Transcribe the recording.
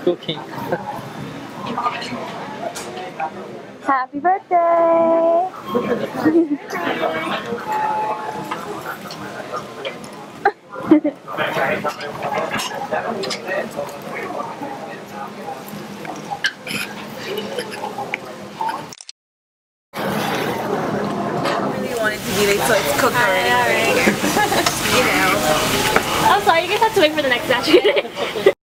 cooking. Happy birthday! Wanted to be late, so it's cooked already. You know. I'm sorry, you guys have to wait for the next batch.